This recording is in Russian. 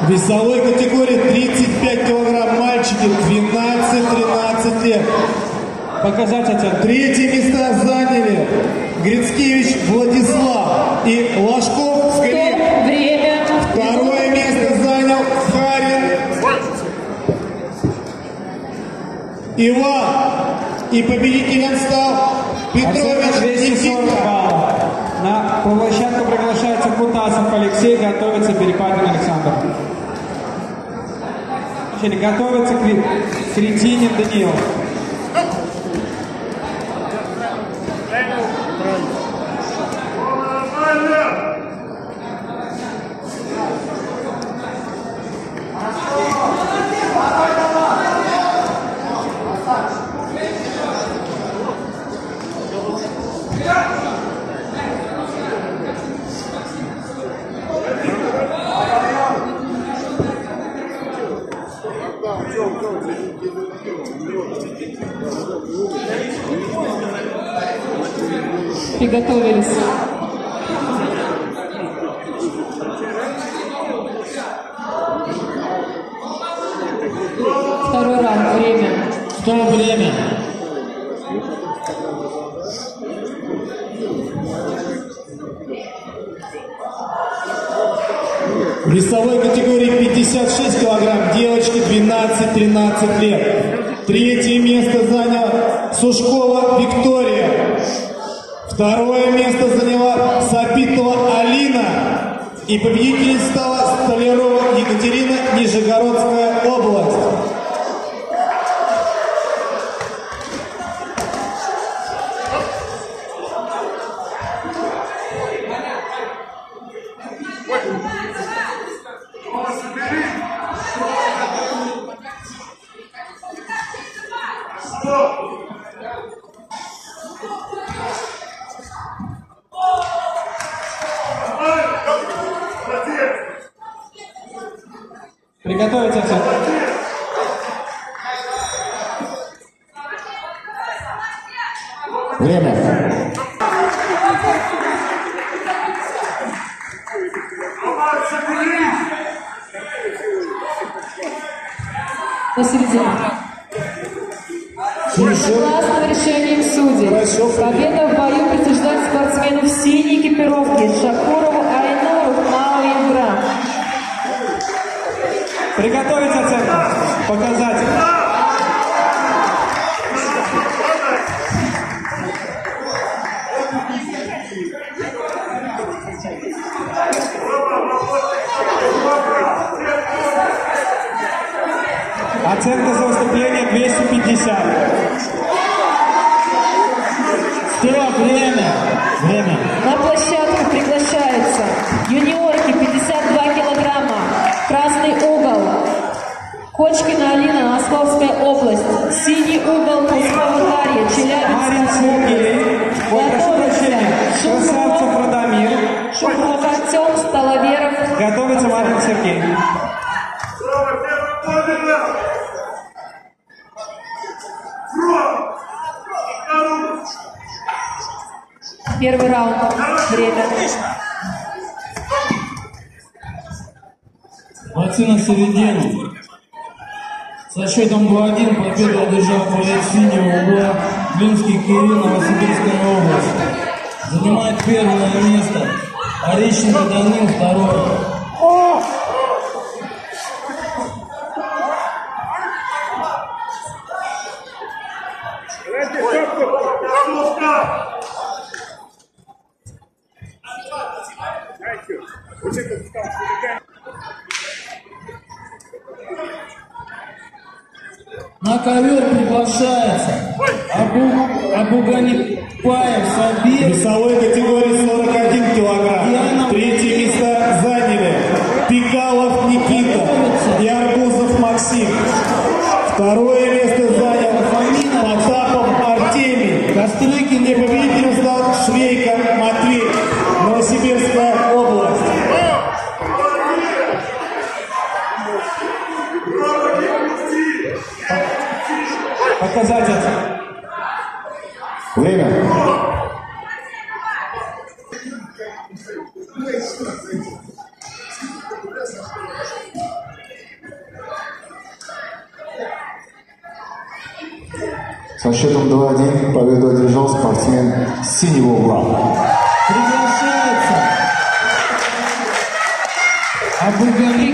весовой категории 35 килограмм мальчики 12-13 лет. Показать оценку. Третьи места заняли Грицкевич Владислав и Ложков Глеб. Время. Второе место занял Харин Иван. И победителем стал Петрович Никита. На площадку приглашается Кутасов Алексей, готовится Перепадин Александр. Готовится Кретинин Даниил. Приготовились. Второй раунд. Время. Что время? В весовой категории 56 килограмм девочки 12-13 лет. Третье место заняла Сушкова Виктория. Второе место заняла Сапитова Алина. И победителем стала Столярова Екатерина, Нижегородская область. Приготовиться все. Время. Посередине. Согласно решениям судей, победа в бою присуждается спортсмену в синей экипировке Шакурову Айнуру Мауингра. Приготовить оценку. Показать. Оценка за выступление 250. Стоп, время. Время. На площадку приглашаются юниорки 52 килограмма. Красный угол. Кочкина Алина, Московская область. Синий угол, Пускова Дарья, Челябинская область. Готовится Красавцев Радомир. Шухров Артем, Столоверов. Готовится Марин Сергей. Первый раунд. Время. Бойцы на середину. Со счетом 2-1 победу одержал боец синего угла Клинский Кирилл, Новосибирская область. Занимает первое место. Орещенко Данил второе. На ковер приглашается Абуганипаев Сабир. Весовой категории 41 килограмм. Третье место заняли Пикалов Никита и Арбузов Максим. Второе место занял Потапов Артемий. Кострыкин и победителем стал Швейка Матвей, Новосибирская область. Показать это. Время. Со счетом 2-1 победу одержал спортсмен с синего угла. Приглашается Абу Гамид